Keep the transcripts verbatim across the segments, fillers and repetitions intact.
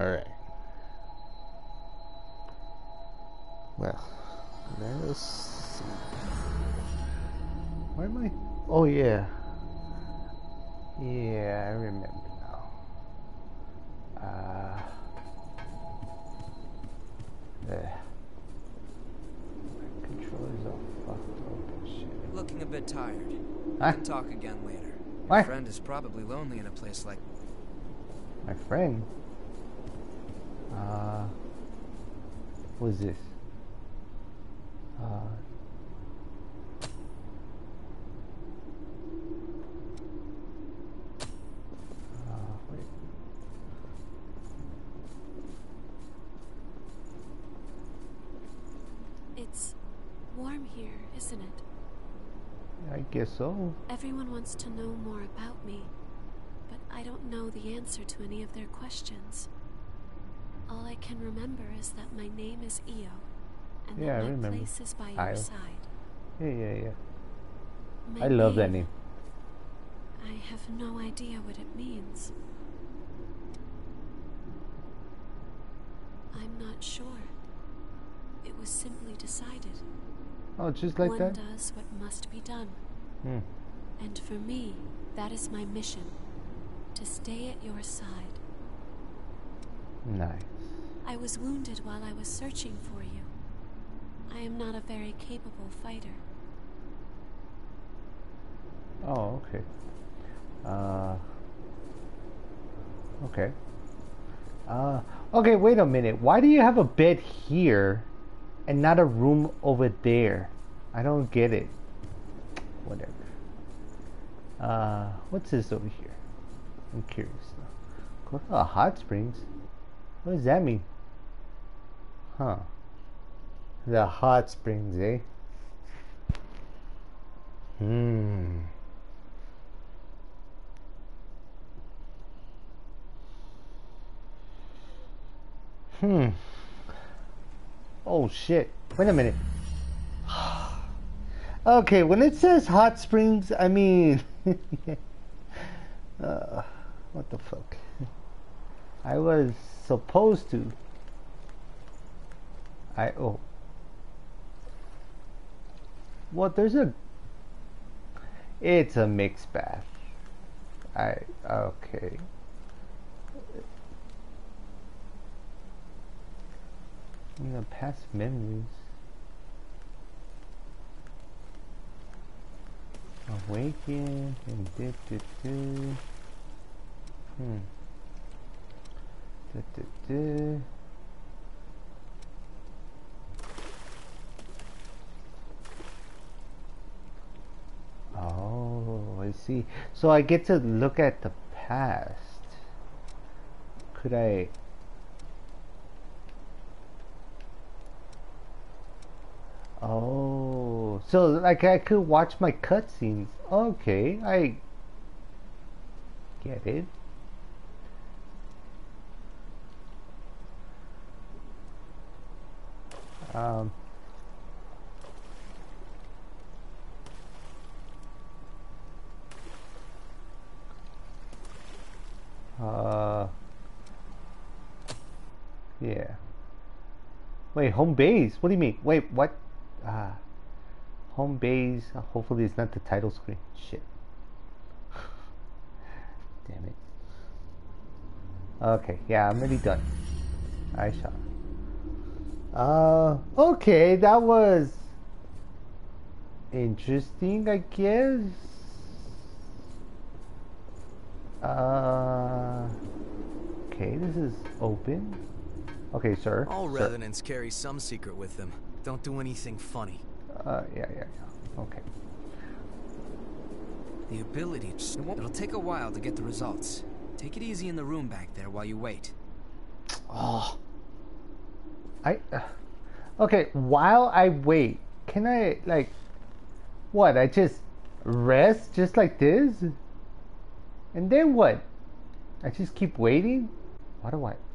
Alright. Well, let's see. Where am I? Oh, yeah. Yeah, I remember now. Uh. Eh. My controller's all fucked up and shit. Looking a bit tired. Huh? We can talk again later. Your What? friend is probably lonely in a place like... My friend? Uh. Who's this? Uh. Uh, wait. It's warm here, isn't it? I guess so. Everyone wants to know more about me, but I don't know the answer to any of their questions. All I can remember is that my name is Io, and Yeah, I that my remember. place is by your Io. side. Yeah, yeah, yeah. My I love that name, name. I have no idea what it means. I'm not sure. It was simply decided. Oh, just like One that? does what must be done. Hmm. And for me, that is my mission. To stay at your side. Nice. I was wounded while I was searching for you. I am not a very capable fighter. Oh, okay. Uh. Okay. Uh. Okay, wait a minute. Why do you have a bed here and not a room over there? I don't get it. Whatever. Uh, what's this over here? I'm curious now. Go to the hot springs? What does that mean? Huh. The hot springs, eh? Hmm. Hmm. Oh shit. Wait a minute. Okay, when it says hot springs, I mean... uh, what the fuck? I was supposed to... I... Oh. What, there's a... It's a mixed bath. I... Okay. In the past memories. Awaken and did did do. Hmm. Did did do. Oh, I see. So I get to look at the past. Could I? Oh, so like I could watch my cutscenes. Okay, I get it. Um. Uh. Yeah. Wait, home base? What do you mean? Wait, what? Ah. Home base. Uh, hopefully it's not the title screen. Shit. Damn it. Okay, yeah, I'm already done. I shot. Uh, okay, that was interesting, I guess. Uh, okay, this is open. Okay, sir. All sir. revenants carry some secret with them. Don't do anything funny. Uh, yeah, yeah, yeah. Okay. The ability to... It'll take a while to get the results. Take it easy in the room back there while you wait. Oh. I... Uh, okay, while I wait, can I, like... What, I just rest just like this? And then what? I just keep waiting? What do I...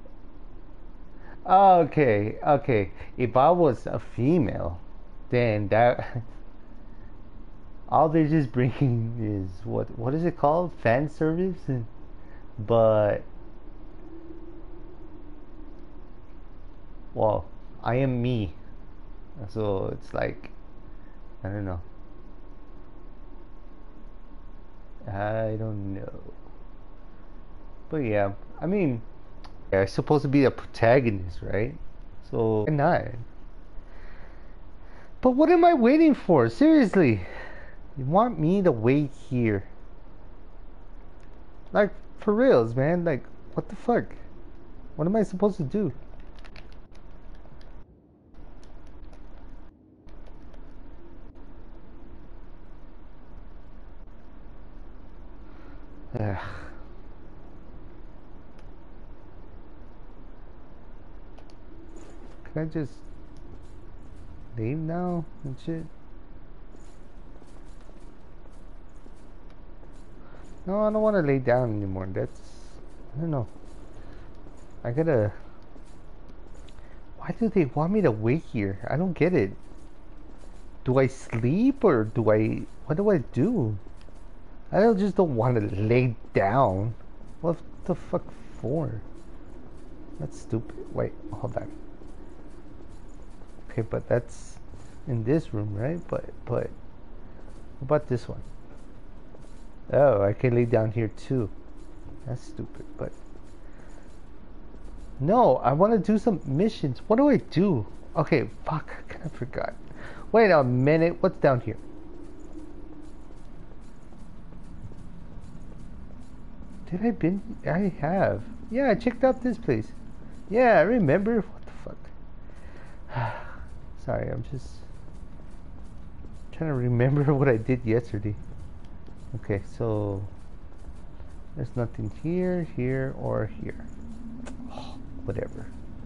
Okay, okay. If I was a female, then that... all they're just bringing is what what is it called? Fan service? But Well, I am me. So it's like, I don't know. I don't know. But yeah, I mean, yeah, I'm supposed to be a protagonist, right? So why not? But what am I waiting for? Seriously, you want me to wait here? Like, for reals, man. Like, what the fuck? What am I supposed to do? Ugh. Can I just leave now and shit? No, I don't want to lay down anymore. That's, I don't know. I gotta. Why do they want me to wait here? I don't get it. Do I sleep or do I? What do I do? I don't just don't want to lay down. What the fuck for? That's stupid. Wait, hold on. Okay, but that's in this room, right? But but what about this one? Oh, I can lay down here too. That's stupid, but no, I want to do some missions. What do I do? Okay, fuck, I kind of forgot. Wait a minute, what's down here? Did I been? I have. Yeah, I checked out this place. Yeah, I remember. What the fuck? Sorry, I'm just trying to remember what I did yesterday. Okay, so there's nothing here, here, or here. Oh, whatever.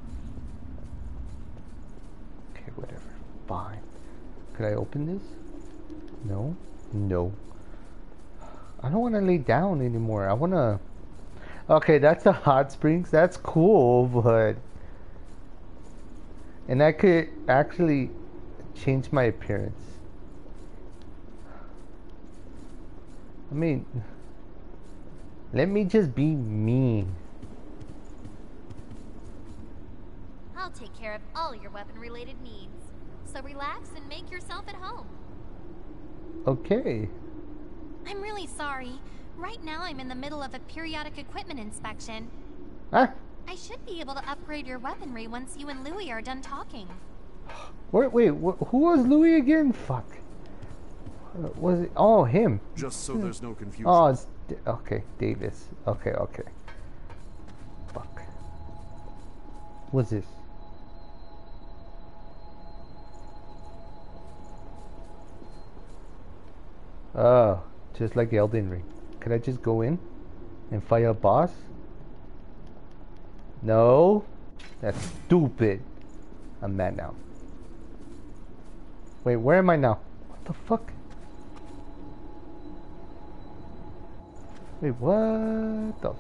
Okay, whatever. Fine. Could I open this? No? No. I don't want to lay down anymore. I want to... Okay, that's the hot springs. That's cool, but... And I could actually change my appearance. I mean... Let me just be me. I'll take care of all your weapon-related needs. So relax and make yourself at home. Okay. I'm really sorry. Right now I'm in the middle of a periodic equipment inspection. Huh? I should be able to upgrade your weaponry once you and Louis are done talking. Wait, wait, wh who was Louis again? Fuck. Uh, was it? Oh, him. Just so there's no confusion. Oh, it's D okay, Davis. Okay, okay. Fuck. What's this? Oh, just like Elden Ring. Could I just go in and fight a boss? No, that's stupid. I'm mad now. Wait, where am I now? What the fuck? Wait, what the?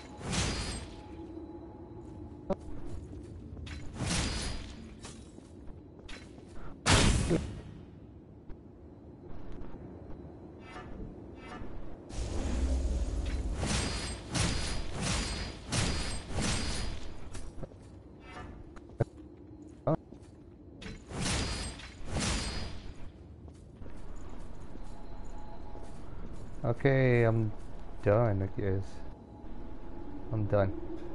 Okay, I'm done, I guess. I'm done.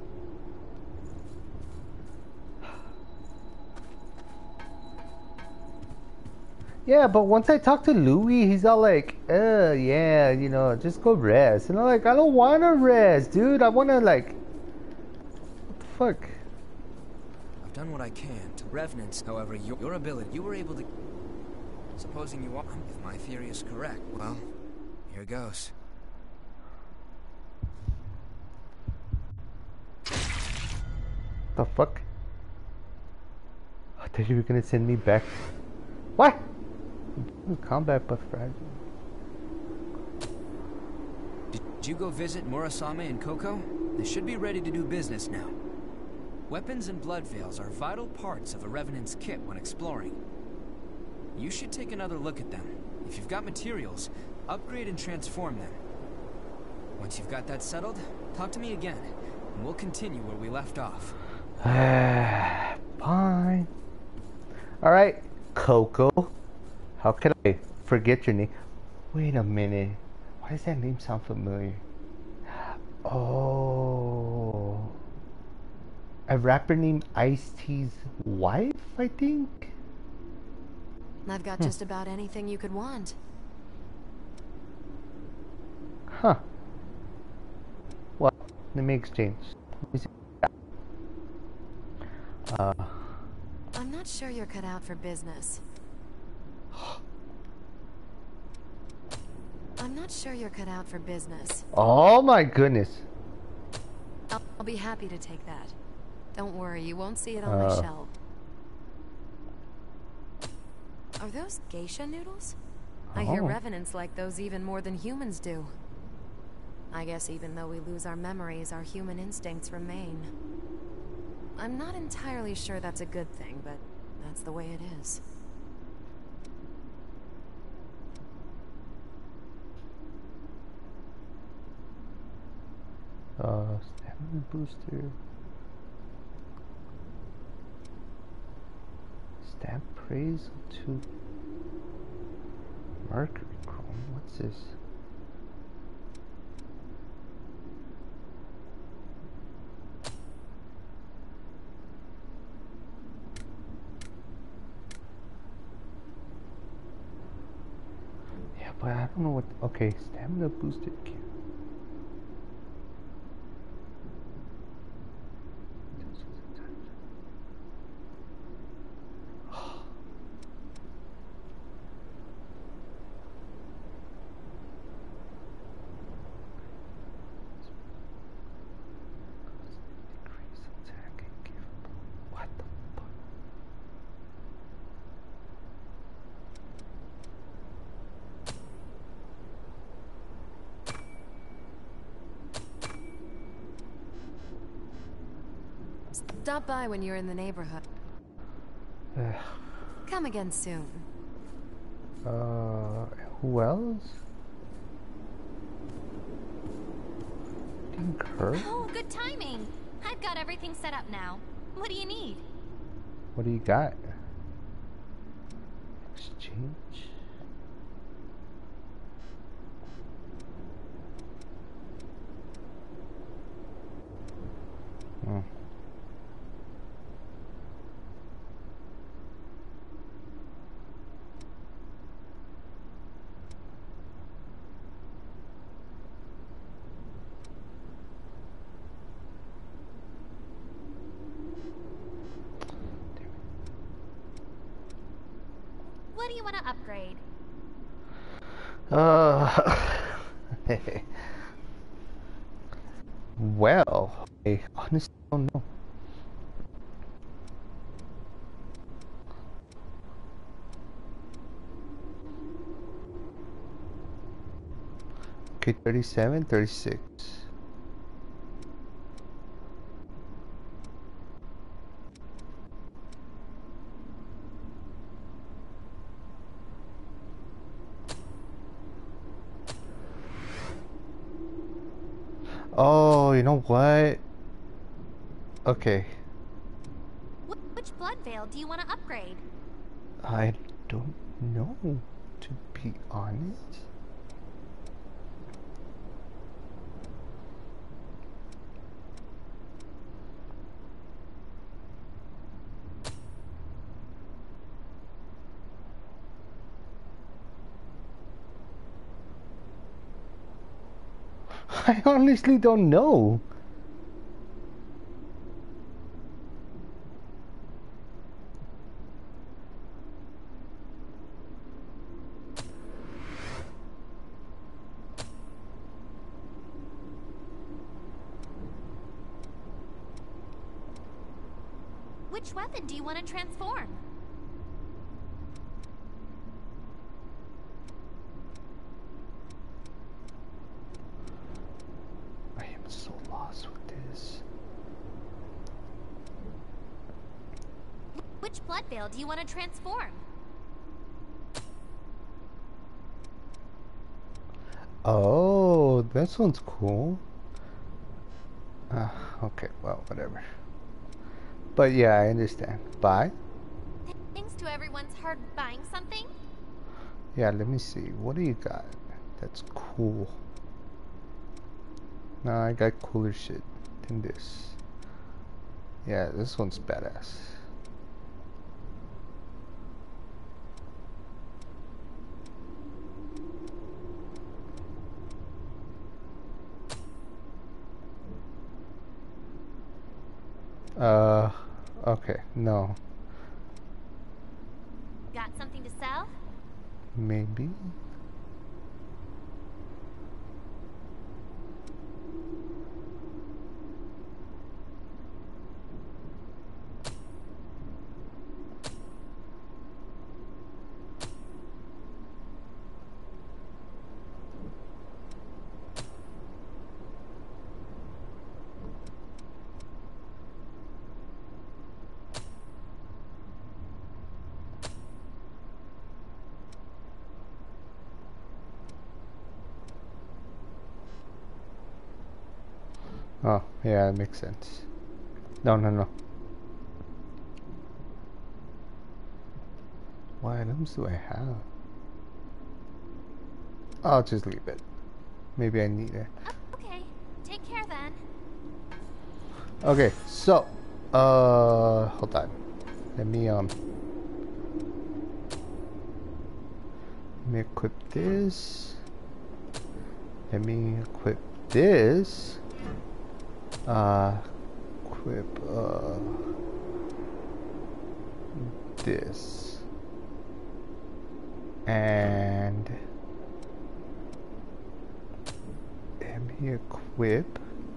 Yeah, but once I talk to Louis, he's all like, uh, yeah, you know, just go rest. And I'm like, I don't want to rest, dude. I want to, like, what the fuck? I've done what I can to Revenants, however, your, your ability, you were able to... Supposing you are, if my theory is correct, well, here goes. The fuck? I thought you were gonna send me back. What? Combat but fragile. Did you go visit Murasame and Coco? They should be ready to do business now. Weapons and blood veils are vital parts of a Revenant's kit when exploring. You should take another look at them. If you've got materials, upgrade and transform them. Once you've got that settled, talk to me again, and we'll continue where we left off. Fine. Alright, Coco. How can I forget your name? Wait a minute. Why does that name sound familiar? Oh. A rapper named Ice-T's wife, I think? I've got just about anything you could want. Huh. Well, let me exchange. Let me see. Uh, I'm not sure you're cut out for business. I'm not sure you're cut out for business. oh my goodness. I'll, I'll be happy to take that. Don't worry, you won't see it on Uh. my shelf. Are those geisha noodles? I hear Oh. revenants like those even more than humans do. I guess even though we lose our memories, our human instincts remain. I'm not entirely sure that's a good thing, but that's the way it is. Uh, stamina booster. Stamp praise to Mercury Chrome. What's this? Yeah, but I don't know what. Okay, stamina boosted gear. What the fuck? Stop by when you're in the neighborhood. Ugh. Come again soon. Uh, who else? Didn't Kurt? Oh, good timing. I've got everything set up now. What do you need? What do you got? Exchange? Hmm. What do you want to upgrade? Uh, well, I honestly don't know. Okay, thirty-seven, thirty-six. Oh, you know what? Okay, Wh- which blood veil do you want to upgrade? I don't know, to be honest. I honestly don't know. Which weapon do you want to transform? I am so lost with this. Which blood veil do you want to transform? Oh, that sounds cool. Uh, okay, well, whatever. But yeah, I understand. Bye. Thanks to everyone. Yeah, let me see. What do you got? That's cool. Nah, I got cooler shit than this. Yeah, this one's badass. Uh, okay, no. Got something to sell? Maybe. Oh, yeah, it makes sense. No, no, no. What items do I have? I'll just leave it. Maybe I need it. Oh, okay. Take care then. Okay, so, uh, hold on. Let me, um, let me equip this. Let me equip this. Uh, equip, uh, this. And let me equip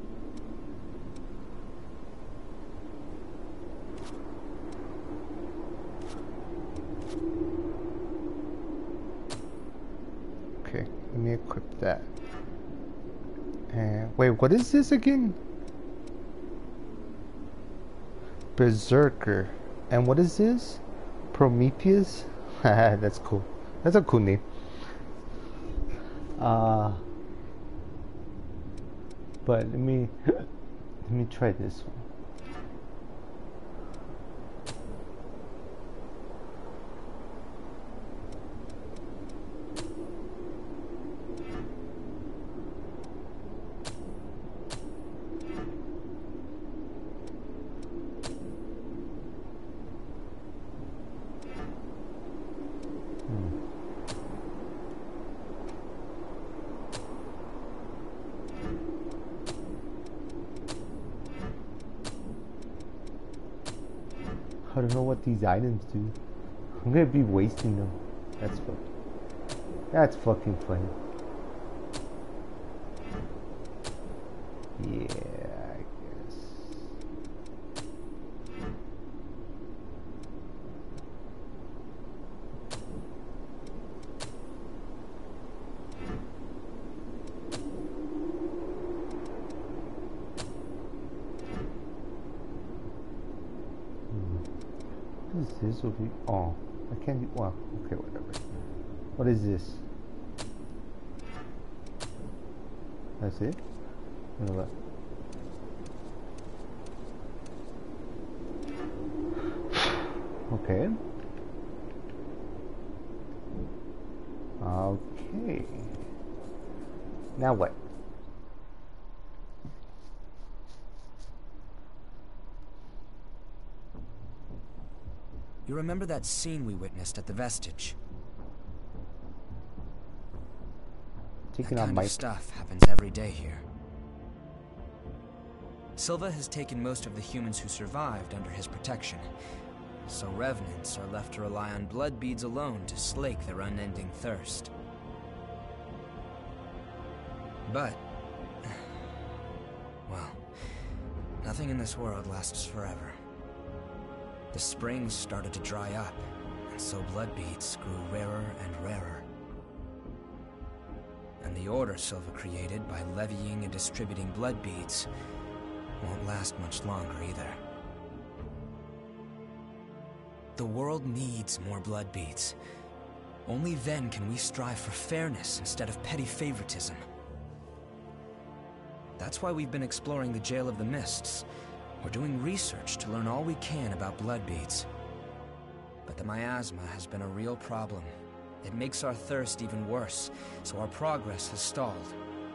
okay, let me equip that. And wait, what is this again? Berserker. And what is this? Prometheus? That's cool. That's a cool name. Uh, but let me let me try this one. I don't know what these items do. I'm gonna be wasting them. That's fucking. That's fucking funny. Yeah, I guess. What is this over here? Oh, I can't do. Well, okay, whatever. What is this? That's it? Or what? Okay. Okay. Now what? You remember that scene we witnessed at the Vestige? Taking that out kind my of stuff happens every day here. Silva has taken most of the humans who survived under his protection, so revenants are left to rely on blood beads alone to slake their unending thirst. But, well, nothing in this world lasts forever. The springs started to dry up, and so blood beads grew rarer and rarer. And the order Silva created by levying and distributing blood beads won't last much longer either. The world needs more blood beads. Only then can we strive for fairness instead of petty favoritism. That's why we've been exploring the Jail of the Mists. We're doing research to learn all we can about blood beads. But the miasma has been a real problem, it makes our thirst even worse, so our progress has stalled.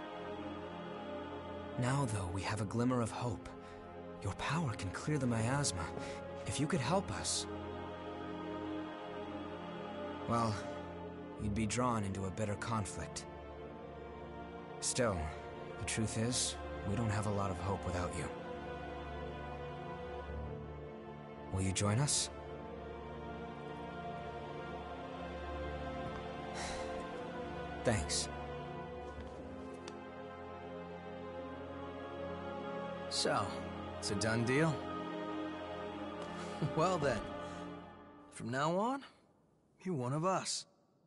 Now, though, we have a glimmer of hope. Your power can clear the miasma. If you could help us... well, you'd be drawn into a bitter conflict. Still, the truth is, we don't have a lot of hope without you. Will you join us? Thanks. So, it's a done deal? Well then, from now on, you're one of us.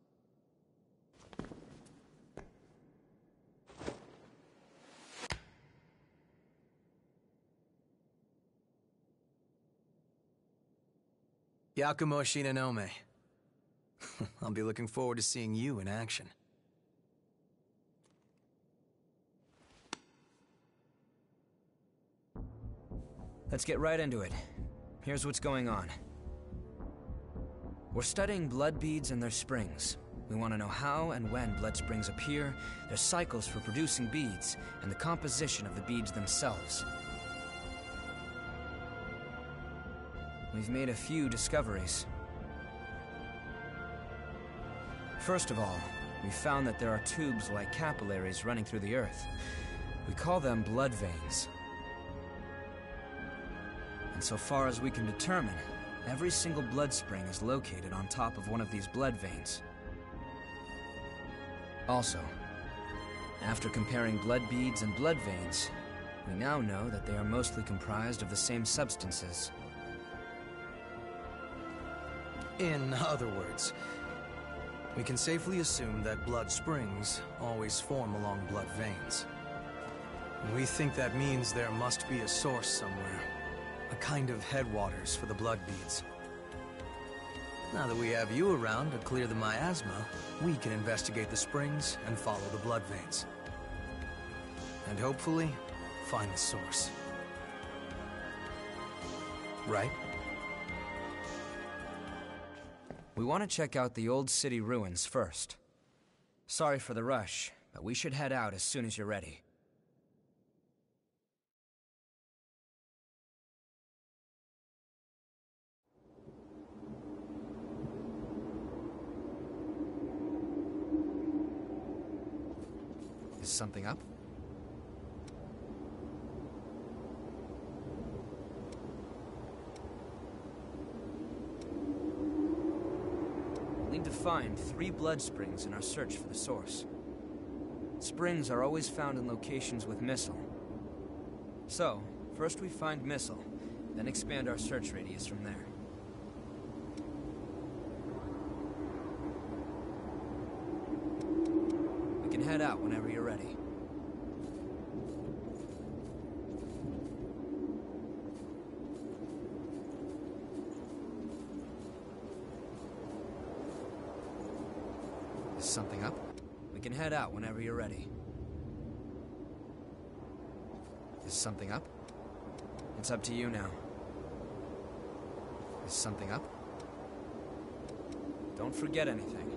Yakumo Shinonome. I'll be looking forward to seeing you in action. Let's get right into it. Here's what's going on. We're studying blood beads and their springs. We want to know how and when blood springs appear, their cycles for producing beads, and the composition of the beads themselves. We've made a few discoveries. First of all, we found that there are tubes like capillaries running through the earth. We call them blood veins. And so far as we can determine, every single blood spring is located on top of one of these blood veins. Also, after comparing blood beads and blood veins, we now know that they are mostly comprised of the same substances. In other words, we can safely assume that blood springs always form along blood veins. And we think that means there must be a source somewhere, a kind of headwaters for the blood beads. Now that we have you around to clear the miasma, we can investigate the springs and follow the blood veins. And hopefully, find the source. Right? We want to check out the old city ruins first. Sorry for the rush, but we should head out as soon as you're ready. Is something up? We'll need to find three blood springs in our search for the source. Springs are always found in locations with missile. So, first we find missile, then expand our search radius from there. We can head out whenever you're ready. Is something up? We can head out whenever you're ready. Is something up? It's up to you now. Is something up? Don't forget anything.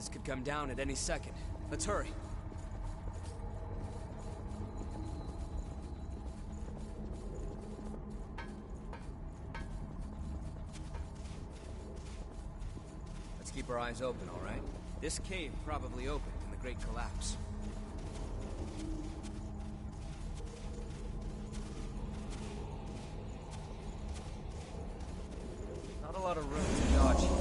This could come down at any second. Let's hurry. Let's keep our eyes open, all right? This cave probably opened in the Great Collapse. Not a lot of room to dodge here.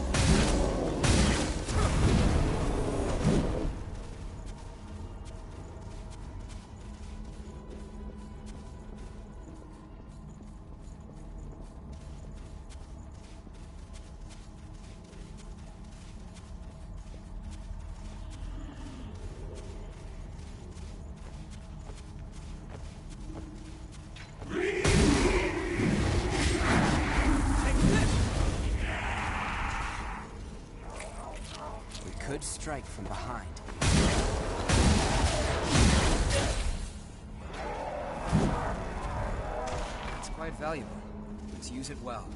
Could strike from behind. It's quite valuable. Let's use it well.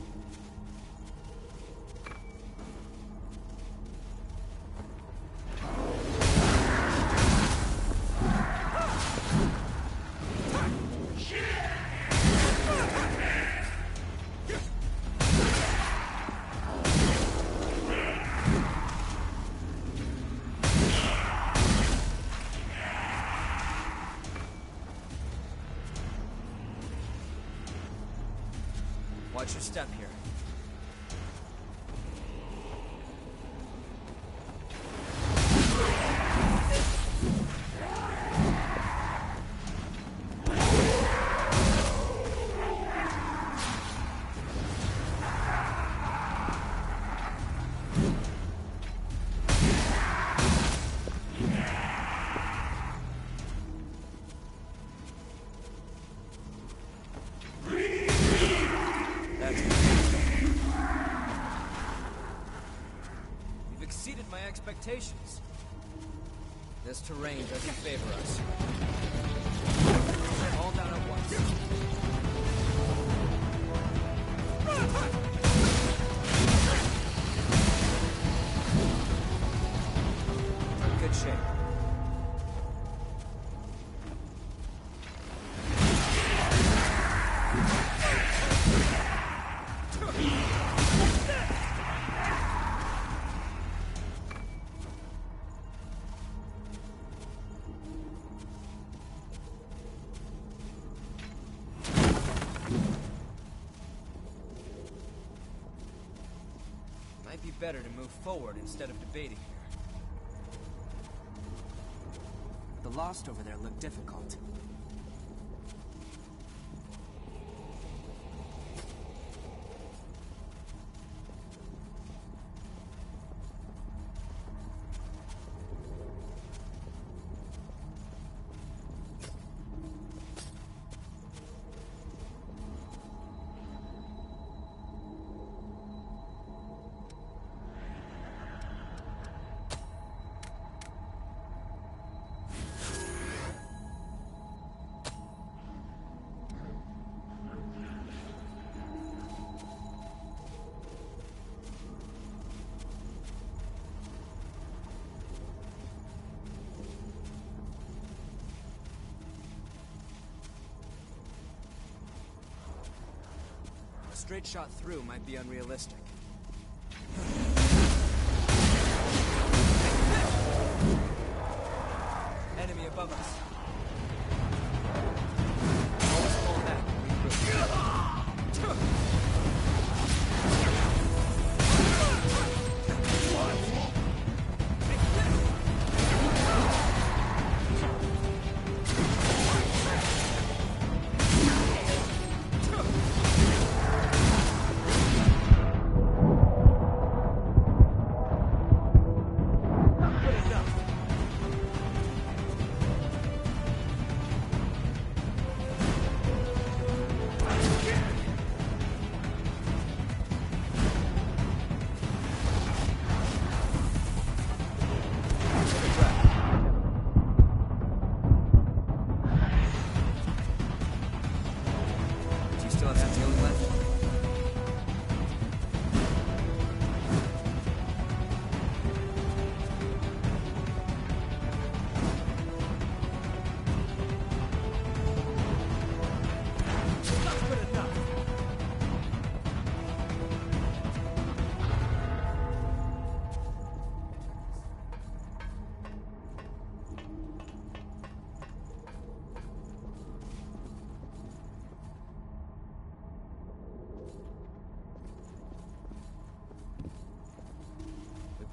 Watch your step here. Expectations. This terrain doesn't favor us. All down at once. We're in good shape. Might be better to move forward instead of debating here. The Lost over there look difficult. A straight shot through might be unrealistic. Enemy above us. Always fall back and regroup.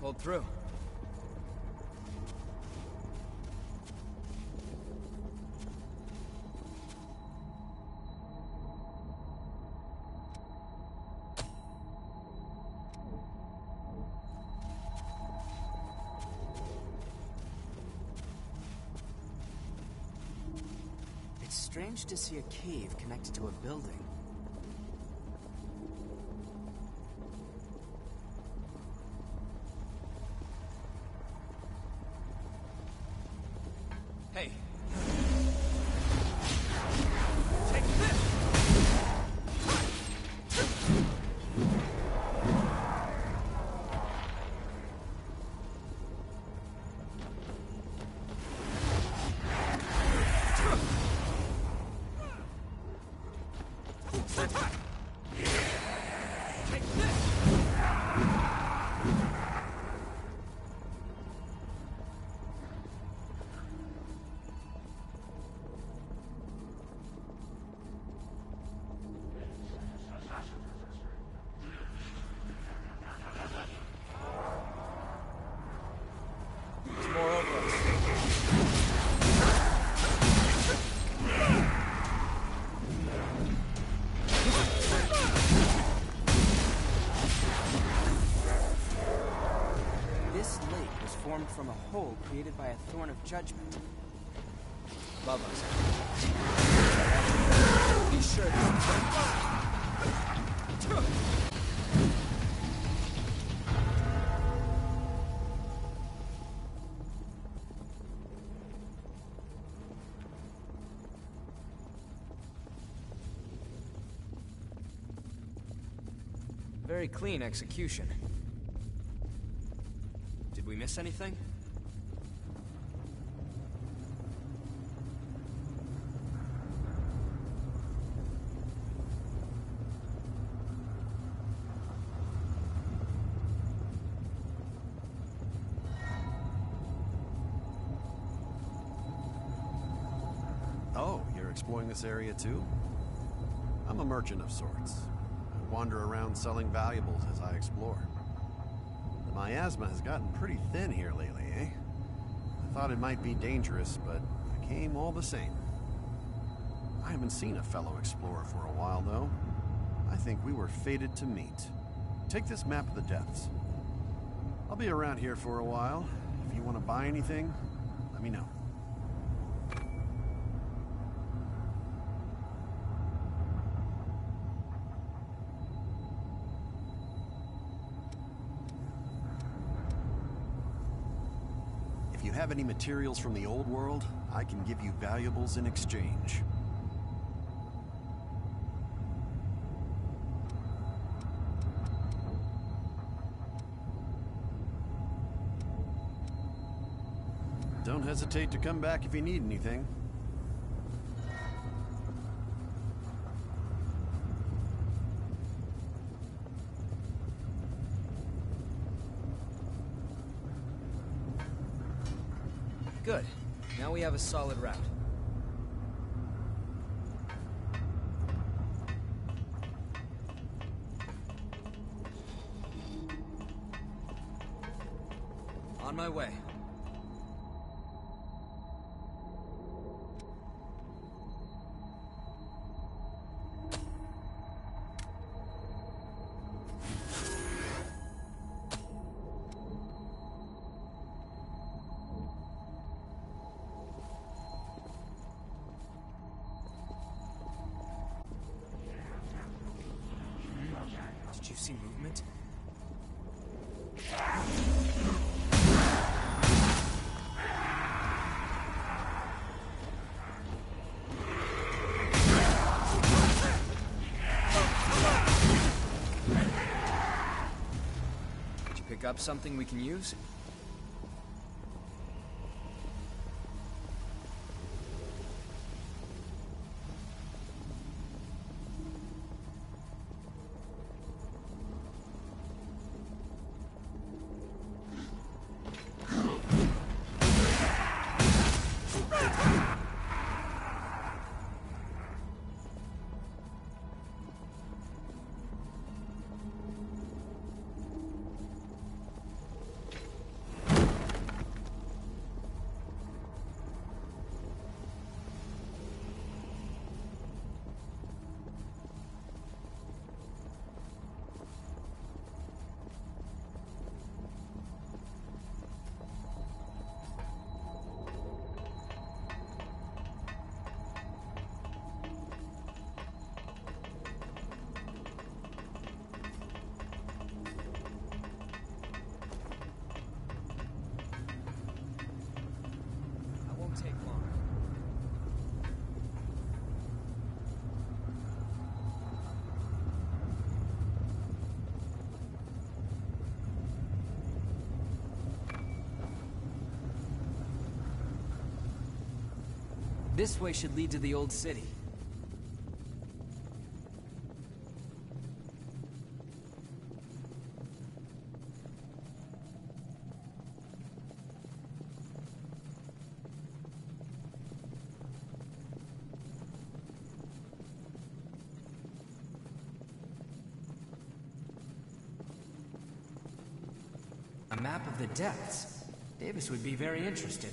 pulled through. It's strange to see a cave connected to a building. Hey. Take this! Take this! There's more over us. This lake was formed from a hole created by a thorn of judgment. Above us. Be sure to... Very clean execution. Did we miss anything? Oh, you're exploring this area too? I'm a merchant of sorts. I wander around selling valuables as I explore. The miasma has gotten pretty thin here lately, eh? I thought it might be dangerous, but I came all the same. I haven't seen a fellow explorer for a while, though. I think we were fated to meet. Take this map of the depths. I'll be around here for a while. If you want to buy anything, let me know. If you have any materials from the old world, I can give you valuables in exchange. Don't hesitate to come back if you need anything. Good. Now we have a solid route. On my way. Did you see movement? Did you pick up something we can use? This way should lead to the old city. A map of the depths. Davis would be very interested.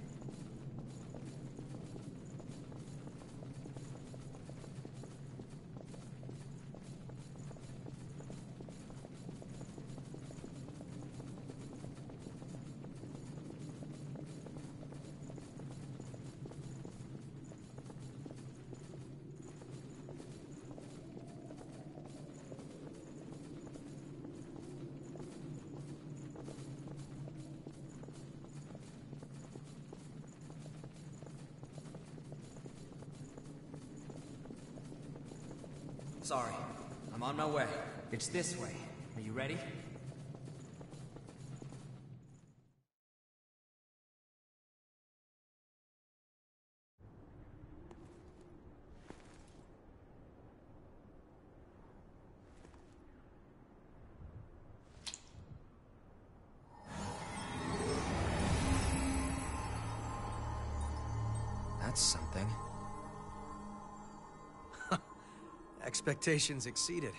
Sorry, I'm on my way. It's this way. Are you ready? That's something. Expectations exceeded.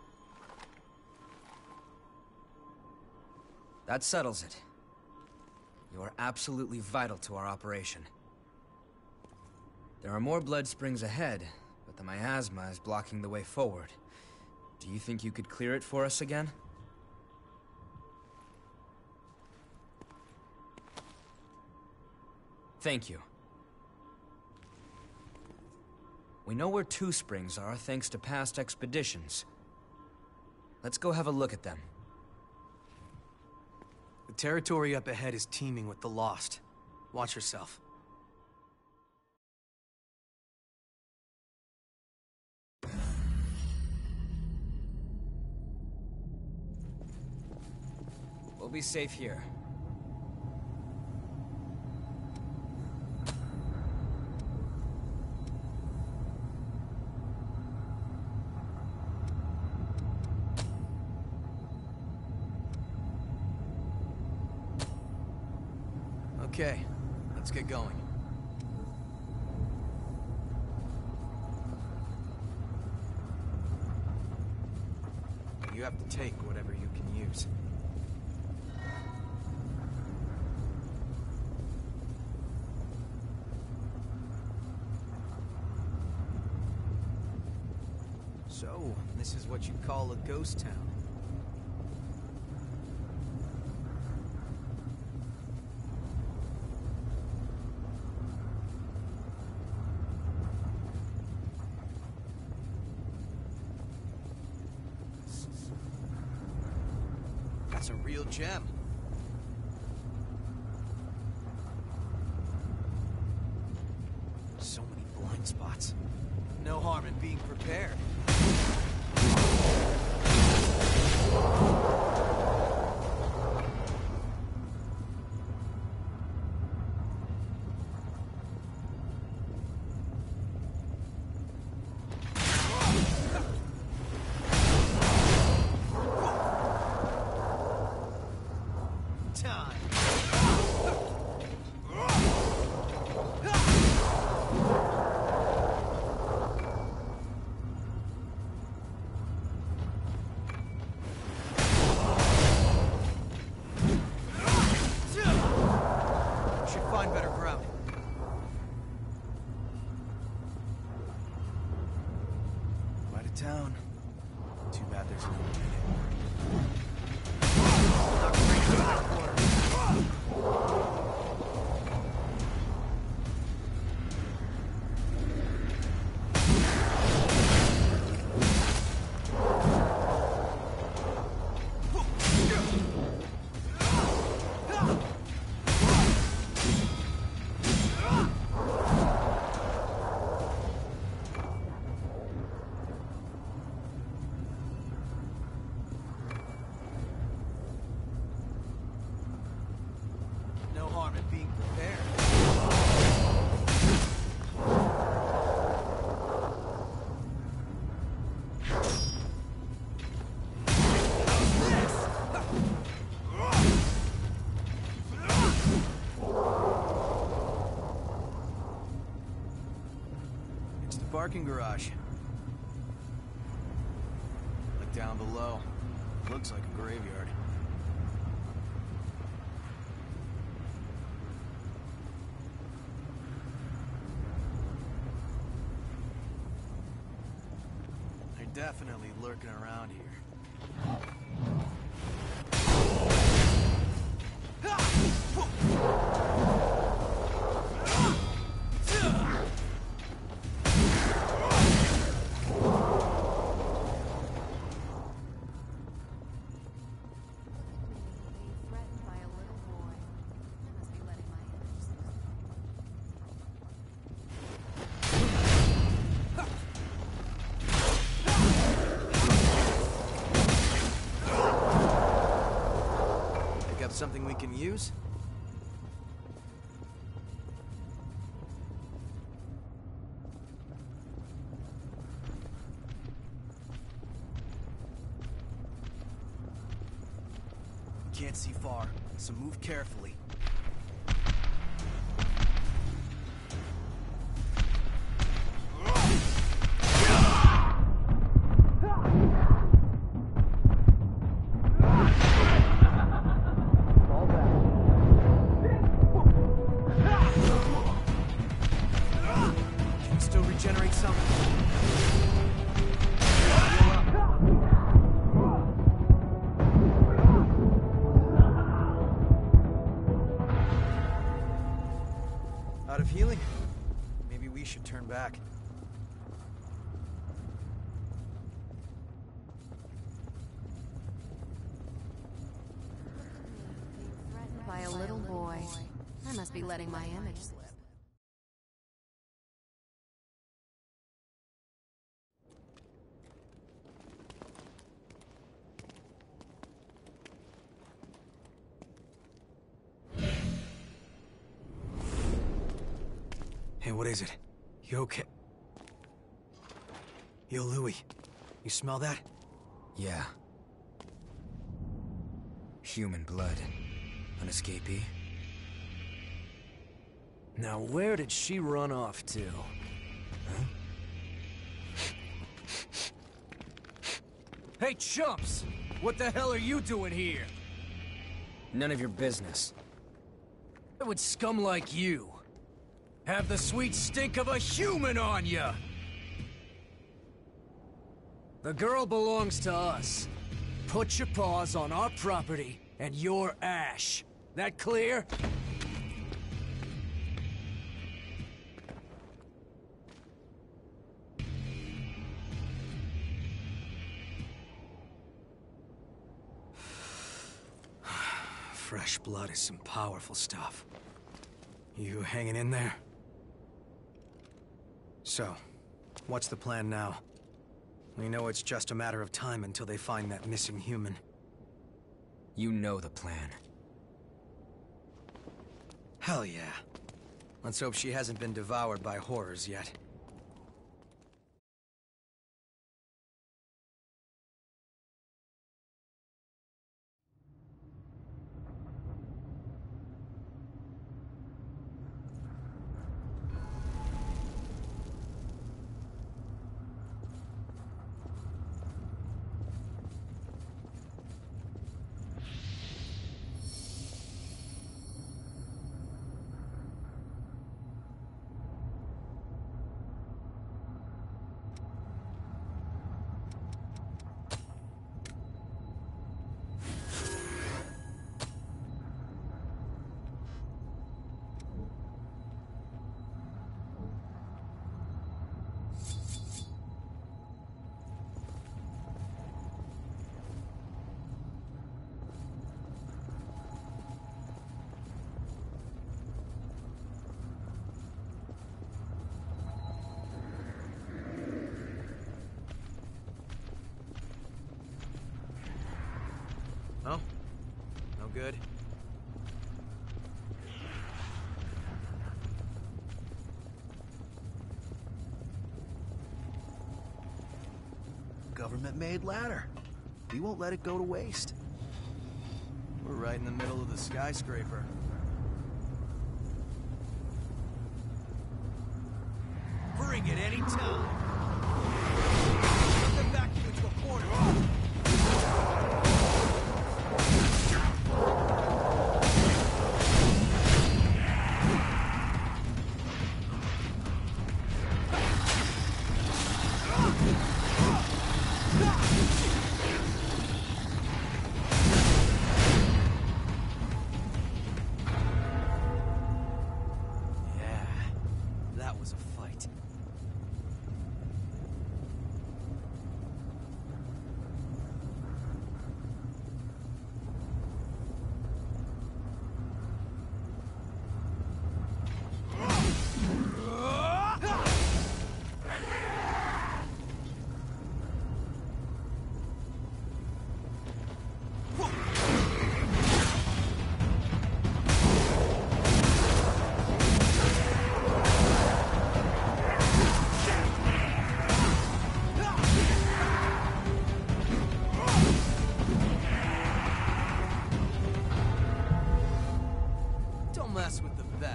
That settles it. You are absolutely vital to our operation. There are more blood springs ahead, but the miasma is blocking the way forward. Do you think you could clear it for us again? Thank you. We know where two springs are thanks to past expeditions. Let's go have a look at them. The territory up ahead is teeming with the lost. Watch yourself. We'll be safe here. Okay, let's get going. You have to take whatever you can use. So, this is what you call a ghost town. That's a real gem. So many blind spots. No harm in being prepared. Time. Should find better ground. Quite a town. Too bad there's no way in. Not great for that quarter. parking garage. Look down below. Looks like a graveyard. They're definitely lurking around here. Something we can use? Can't see far, so move carefully. Out of healing? Maybe we should turn back. By a little boy. I must be letting my image slip. Hey, what is it? You okay? Yo, Louis. You smell that? Yeah. Human blood. An escapee? Now, where did she run off to? Huh? Hey, chumps! What the hell are you doing here? None of your business. Why would scum like you have the sweet stink of a human on ya? The girl belongs to us. Put your paws on our property and your ash. That clear? Fresh blood is some powerful stuff. You hanging in there? So, what's the plan now? We know it's just a matter of time until they find that missing human. You know the plan. Hell yeah. Let's hope she hasn't been devoured by horrors yet. Oh? No good? Government-made ladder. We won't let it go to waste. We're right in the middle of the skyscraper. Bring it any time.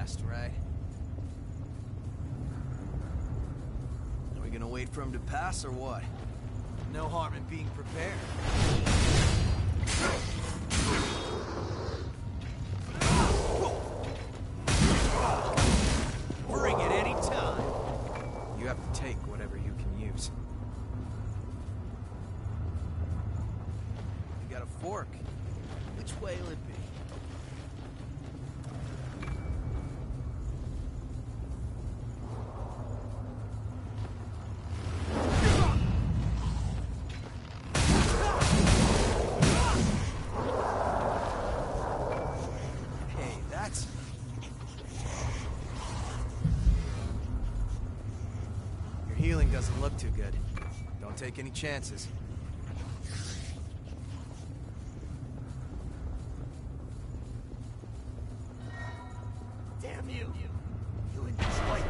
fast, right? Are we gonna wait for him to pass or what? No harm in being prepared. Bring it any time. You have to take whatever you can use. You got a fork. Which way will it be? Hey, that's... Your healing doesn't look too good. Don't take any chances. Damn you! You and Detroit.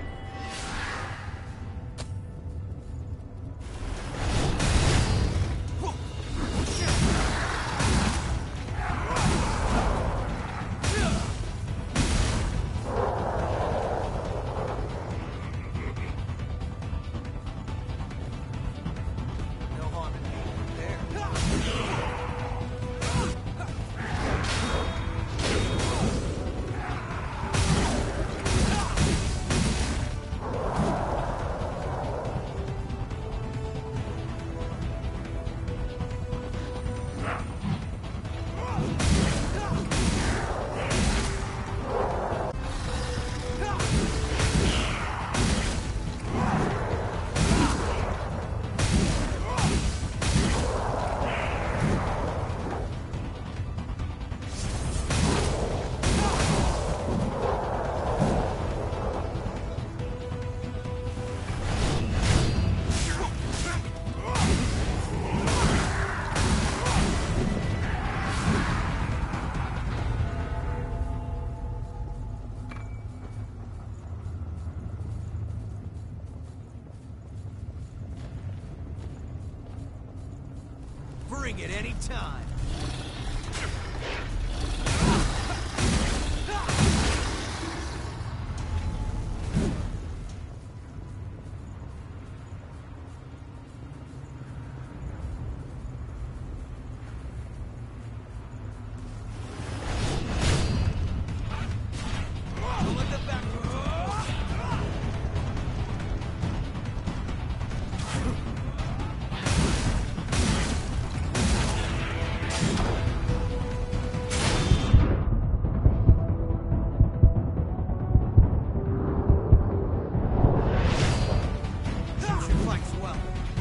No harm in being prepared. Bring it any time. Don't let them back. Suits your flanks well.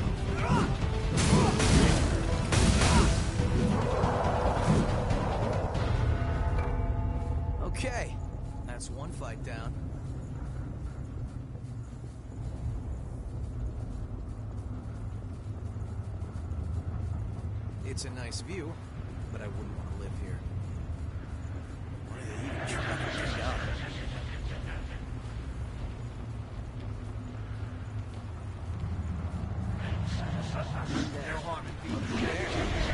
Okay, that's one fight down. It's a nice view, but I wouldn't want to live here. What are they even trying to dig up? No harm in being prepared.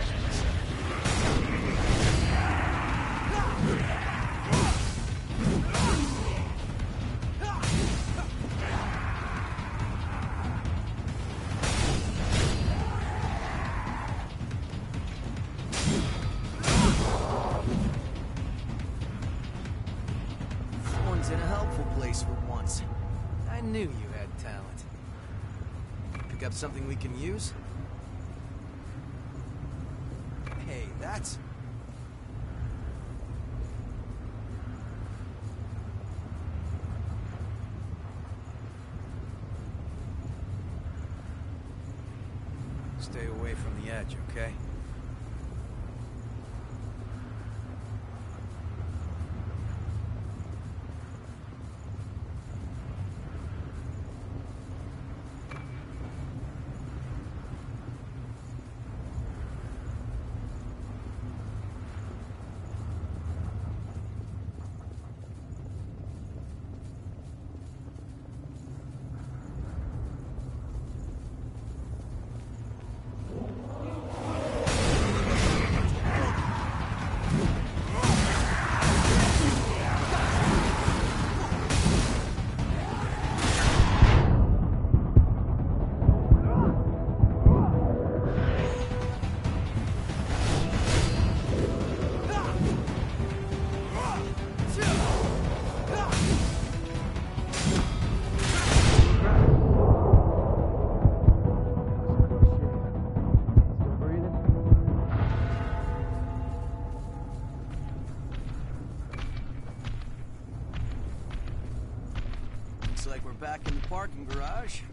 Someone's in a helpful place for once. I knew you had talent. Pick up something we can use? Hey, that's... Stay away from the edge, okay? back in the parking garage.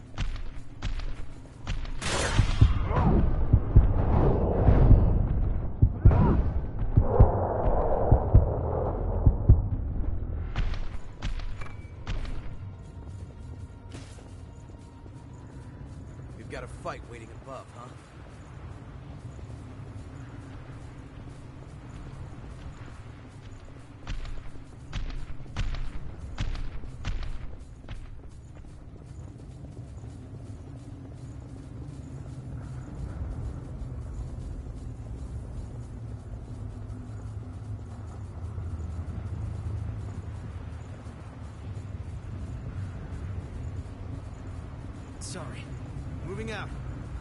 We've got a fight waiting above, huh? Sorry. Moving out.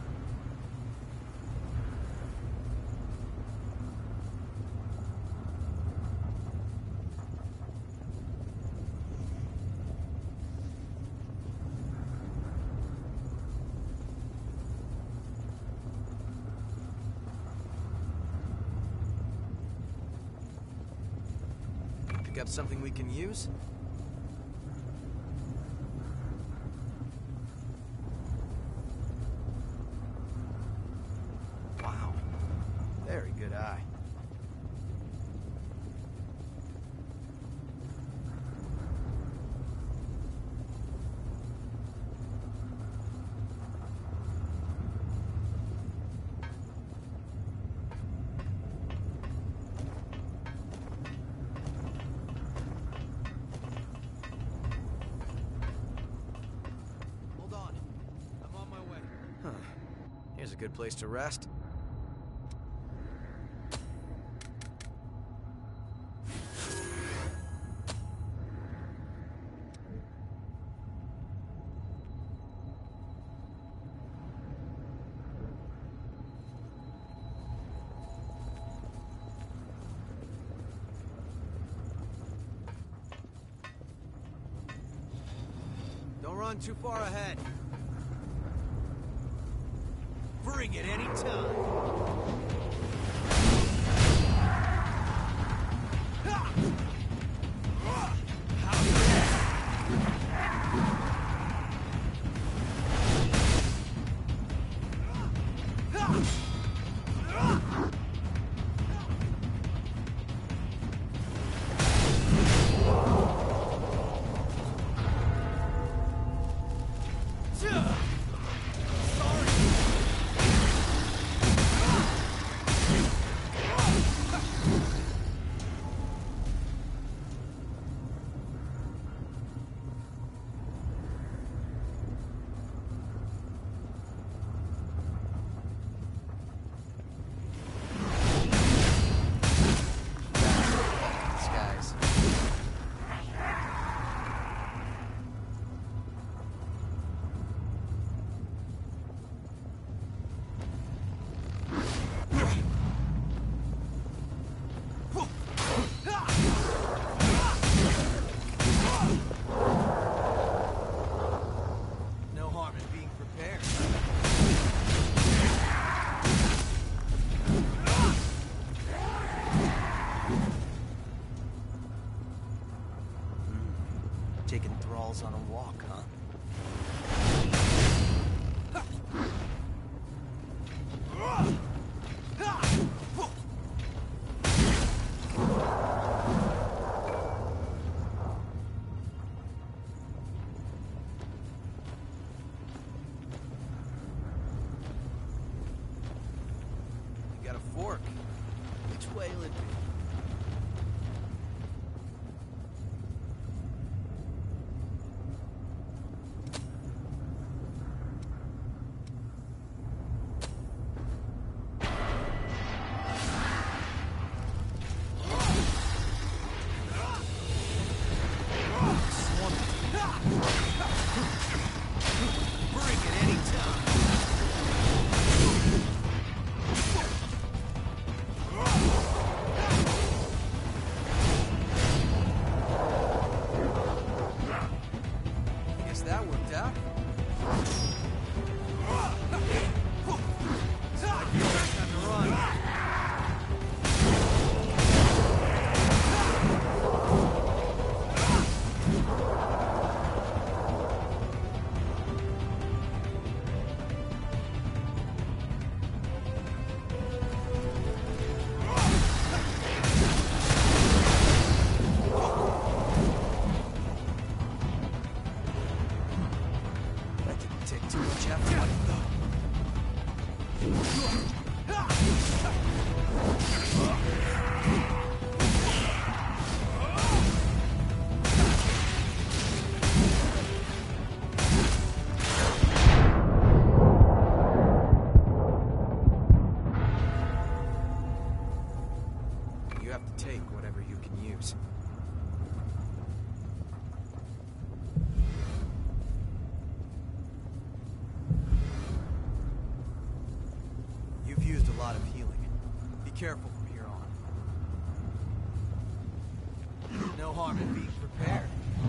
Pick up something we can use? Wow. Very good eye. Hold on. I'm on my way. Huh. Here's a good place to rest. Don't run too far ahead. Bring it any time. Disguise. No harm in being prepared. Taking thralls on a walk, huh? You got a fork. Which way will it be? have to take whatever you can use. You've used a lot of healing. Be careful from here on. No harm in being prepared.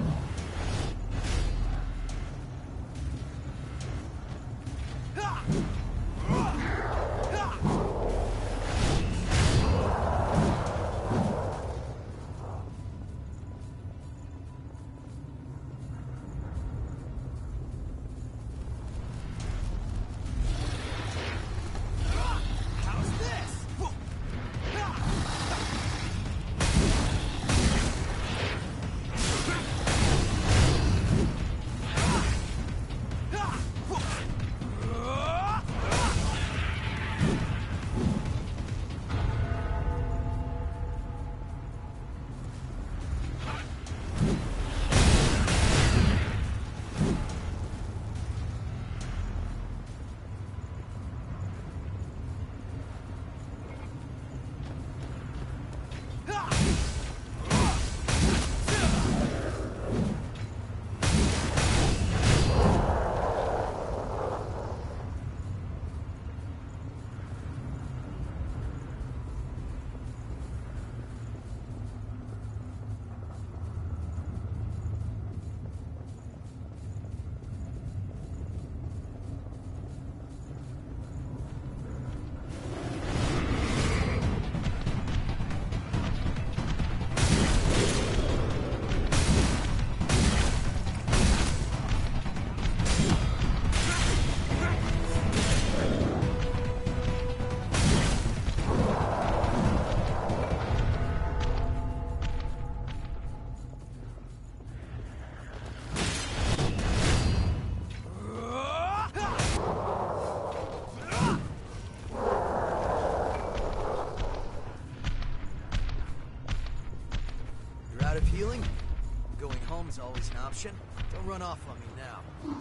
Of healing? Going home is always an option. Don't run off on me now.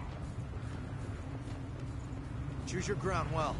Choose your ground well.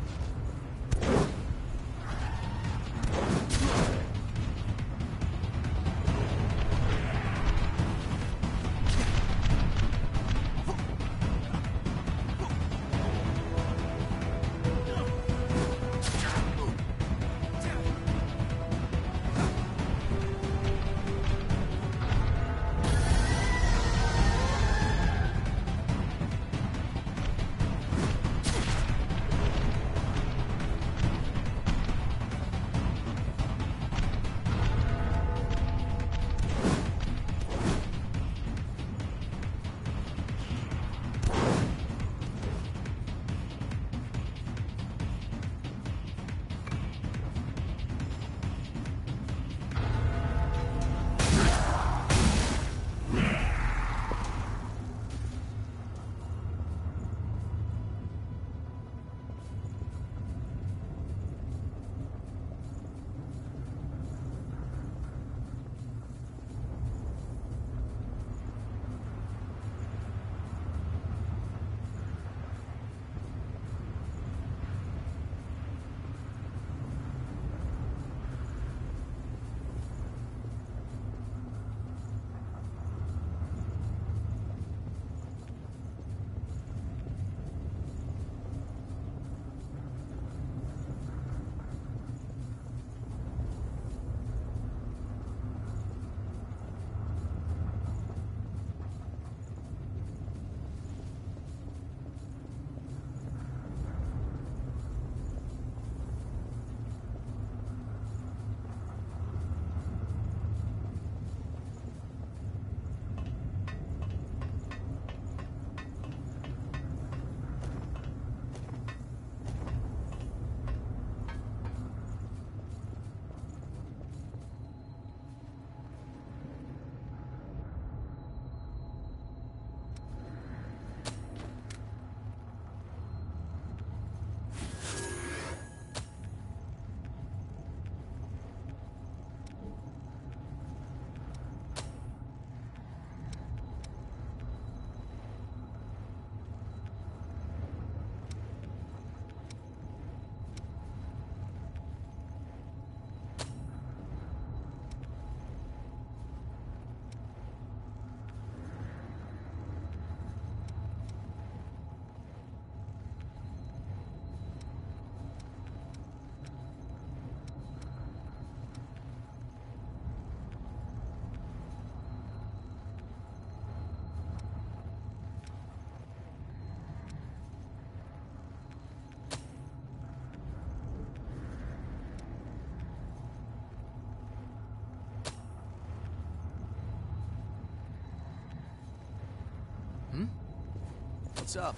Hmm? What's up?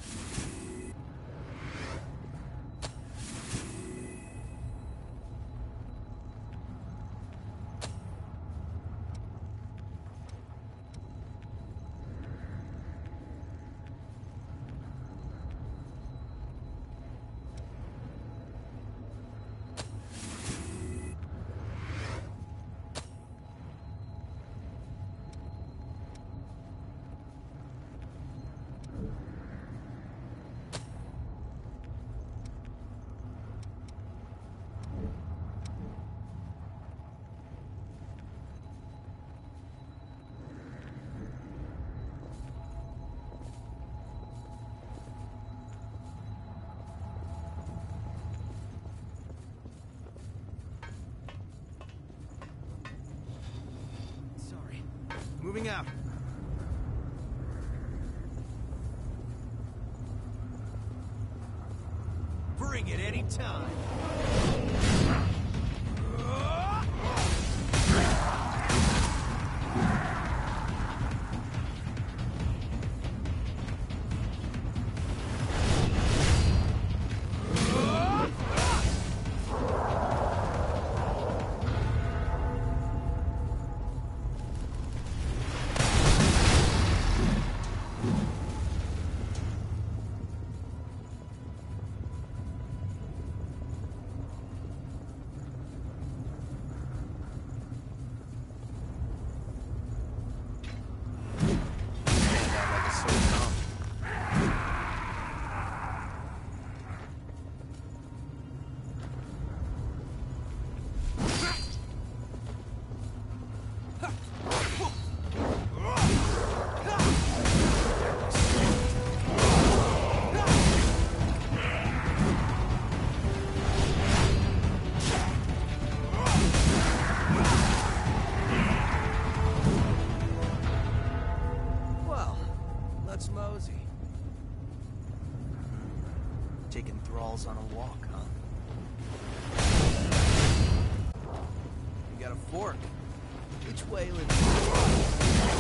Moving out. Bring it anytime. Mosey. Taking thralls on a walk, huh? You got a fork. Which way lives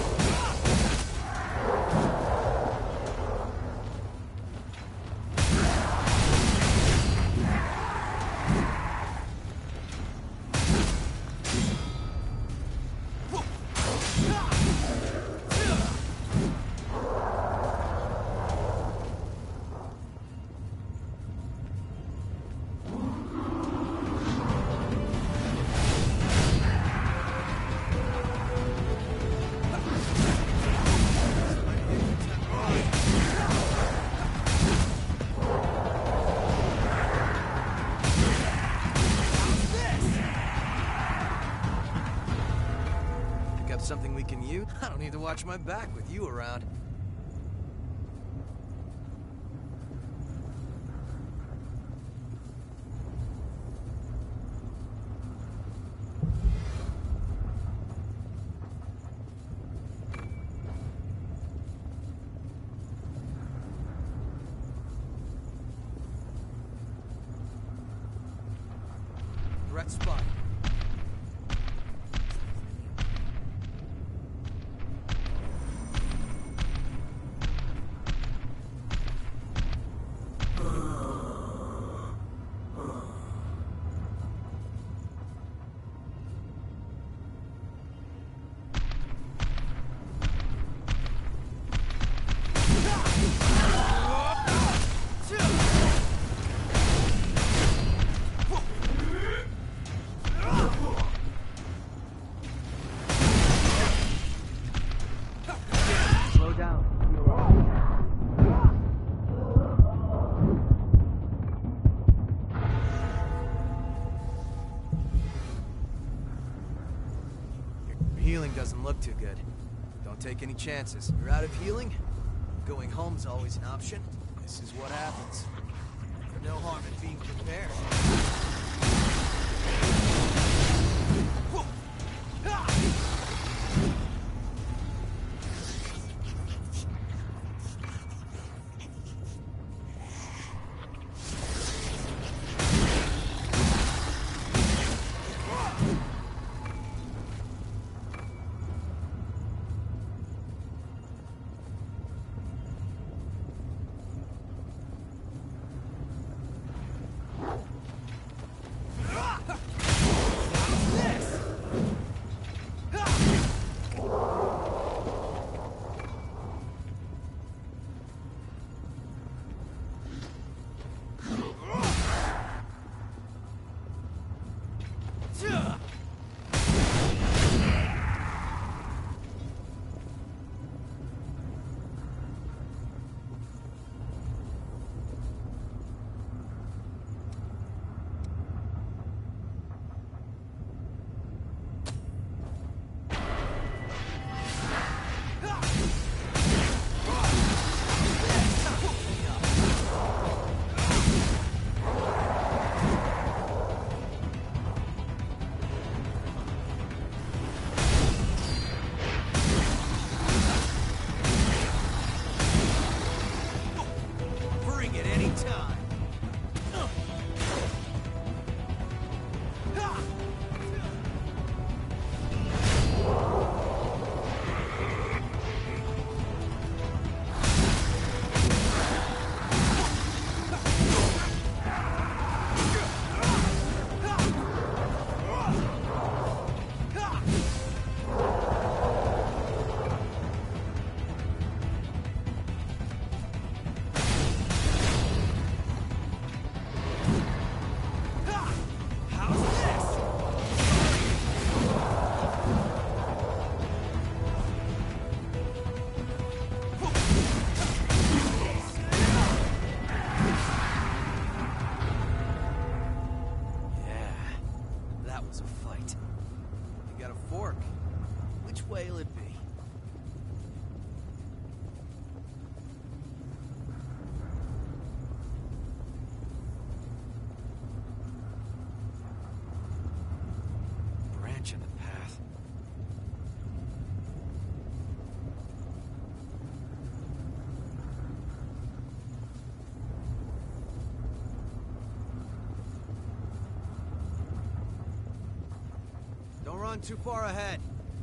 something we can use? I don't need to watch my back with you around. Threat spot. Healing doesn't look too good. Don't take any chances. You're out of healing? Going home's always an option. This is what happens. No harm in being prepared. way'll it be? Branch in the path. Don't run too far ahead.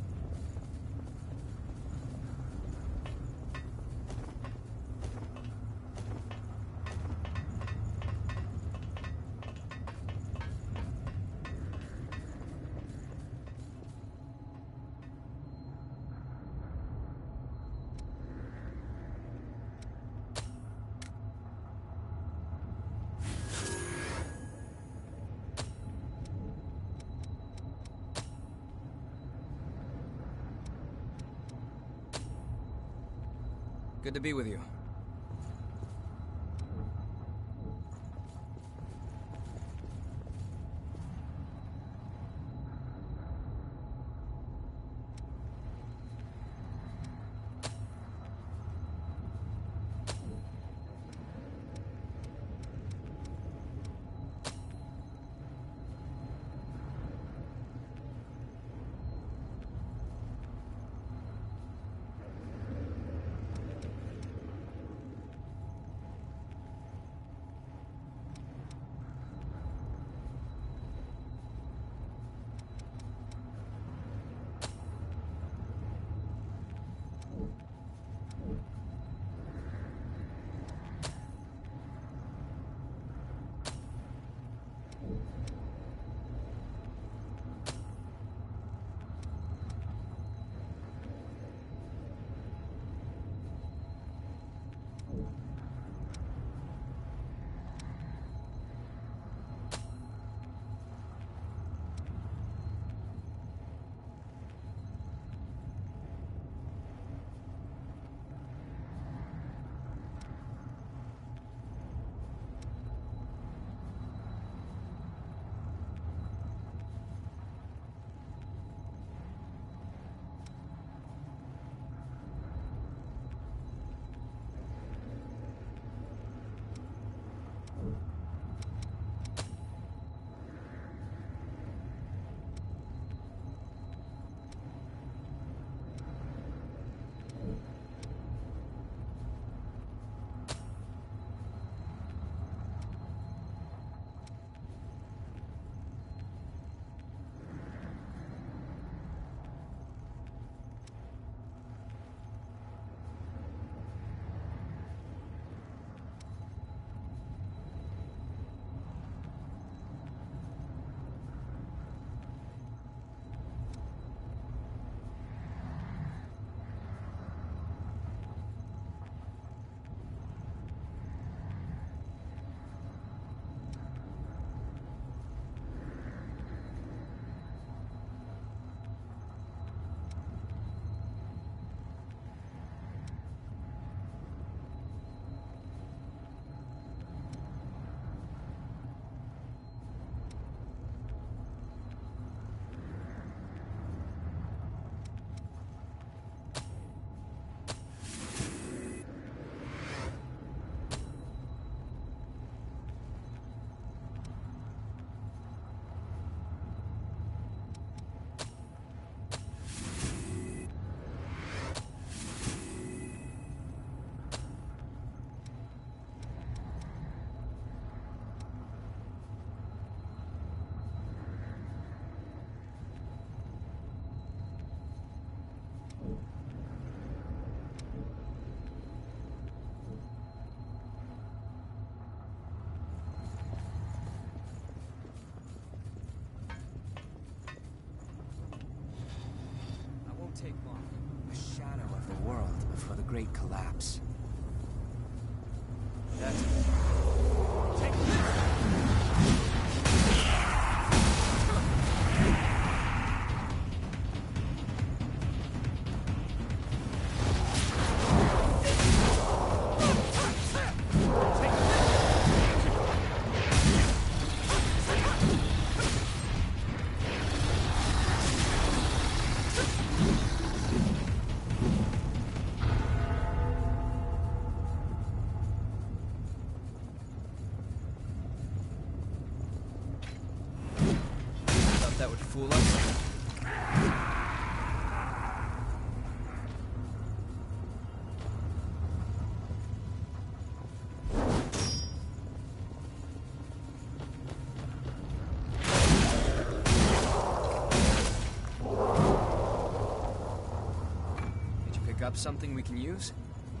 Good to be with you. Take long. A shadow of the world before the great collapse. That's it. Take this! Pick up something we can use?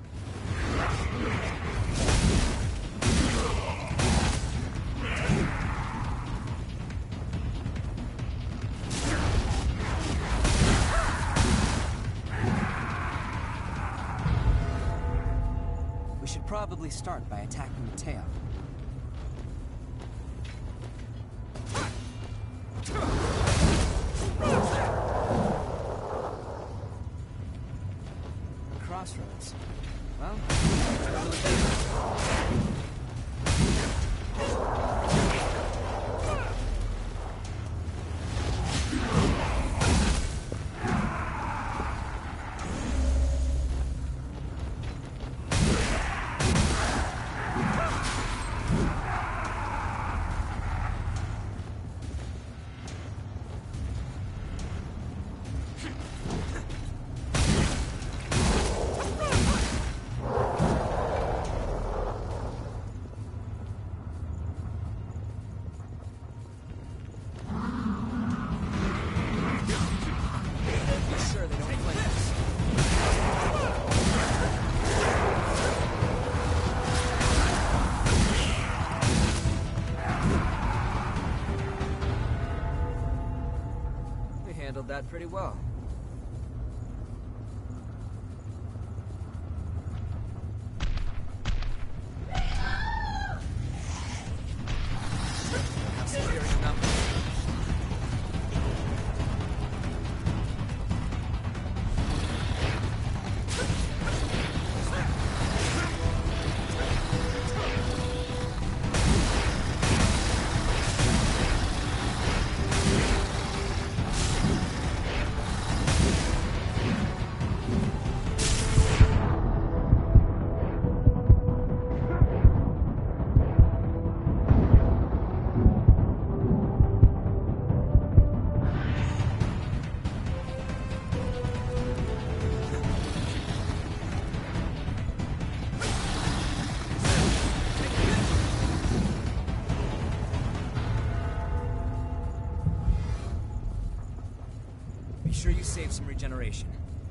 We should probably start by attacking Mateo. Crossroads. Well, handled that pretty well. Be sure you save some regeneration.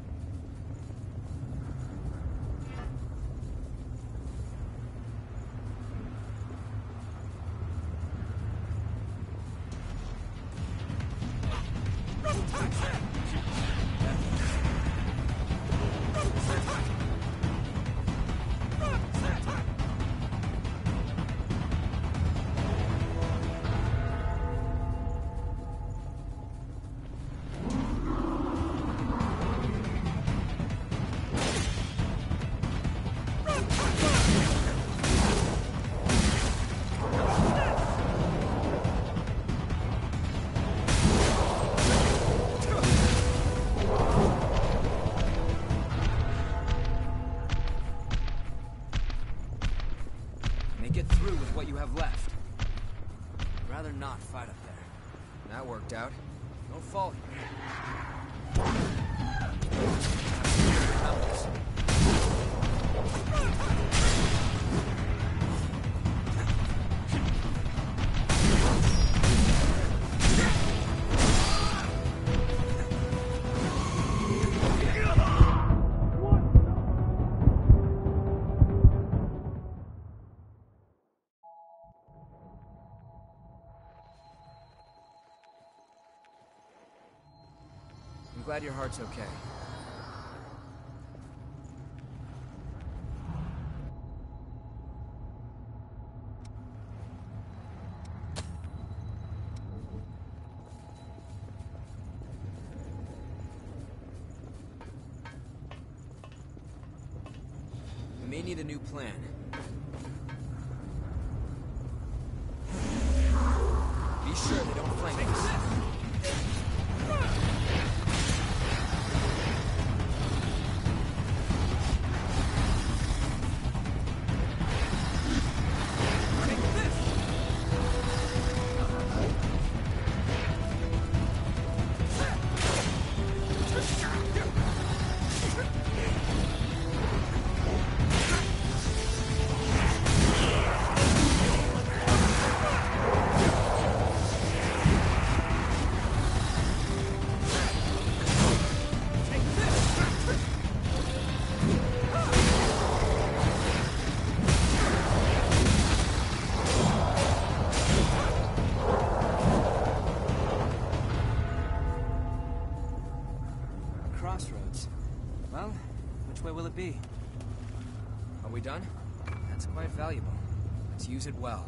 Get through with what you have left. I'd rather not fight up there. That worked out. Don't fall here. I'm glad your heart's okay. We may need a new plan. Be sure they don't flank us. crossroads. Well, which way will it be? Are we done? That's quite valuable. Let's use it well.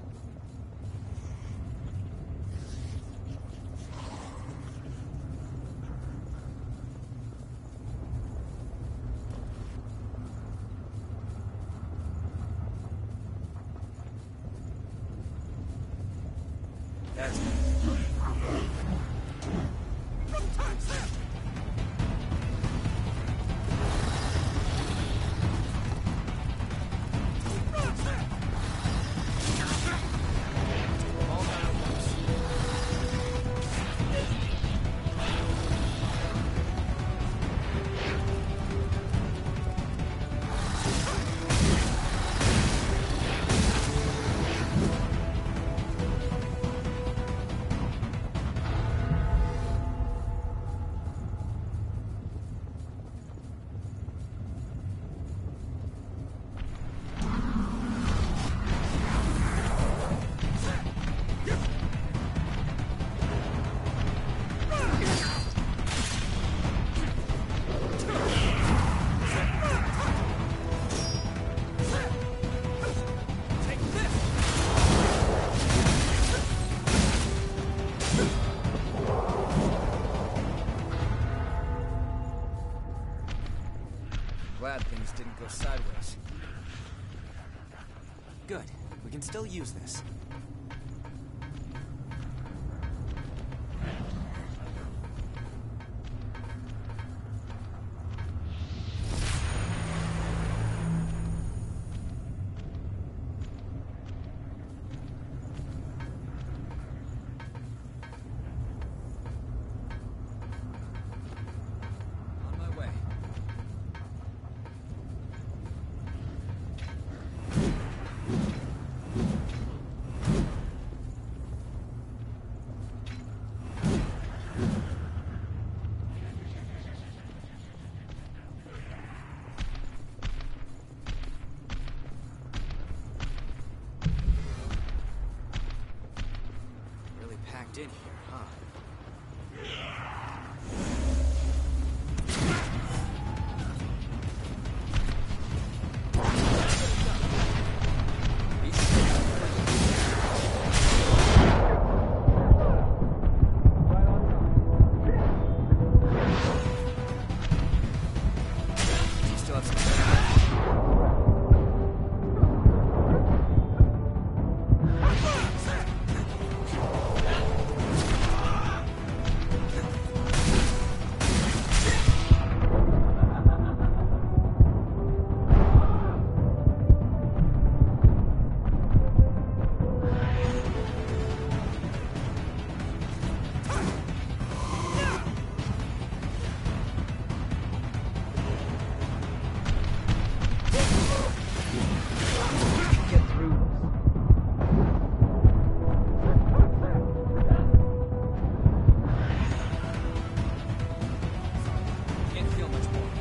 That's it. Glad things didn't go sideways. Good. We can still use this. On my way. Really packed in here, huh? You still have some. Get through this. Can't feel much more.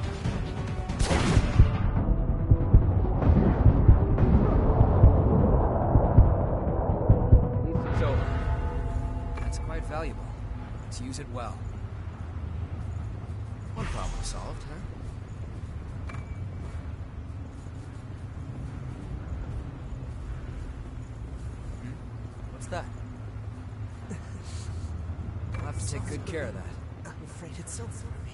At least it's over. That's quite valuable. Let's use it well. One problem solved, huh? What's that? I'll have to take good care of that. I'm afraid it's so for me.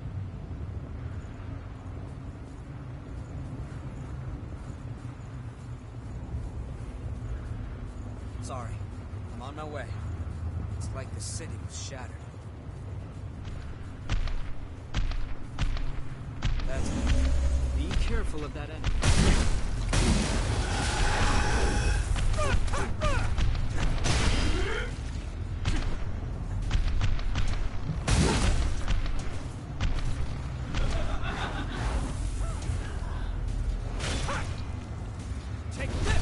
Sorry. I'm on my way. It's like the city was shattered. That's it. Be careful of that enemy. Take this!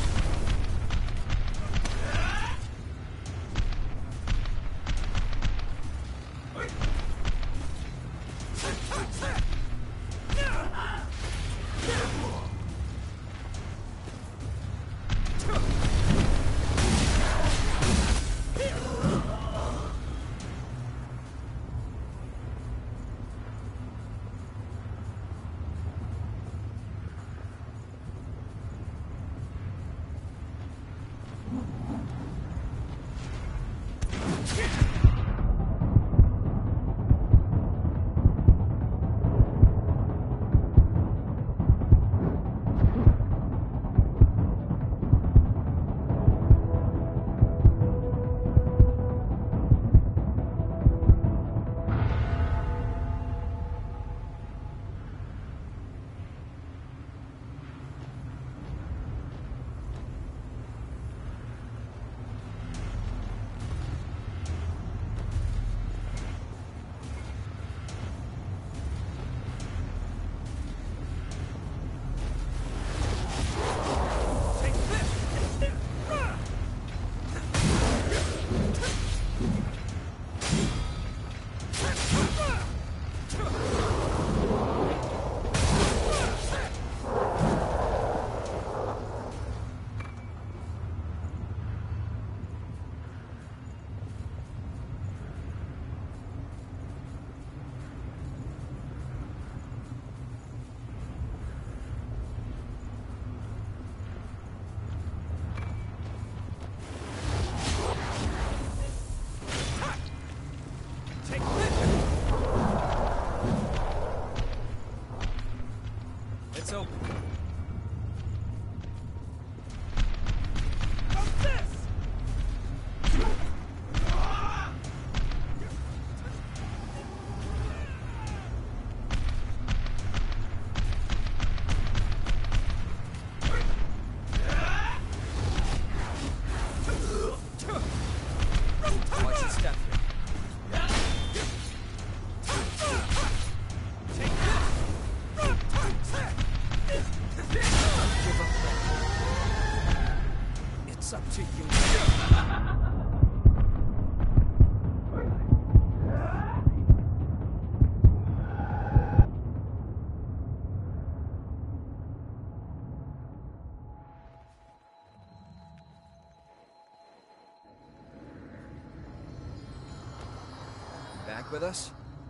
with us?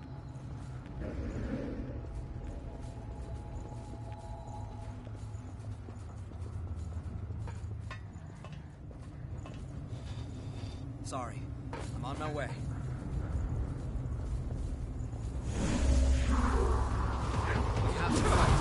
Sorry. I'm on my way. We have to fight.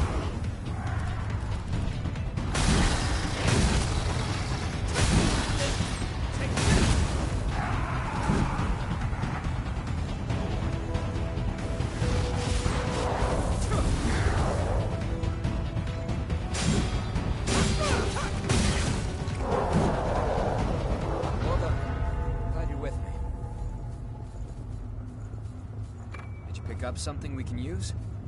Up something we can use?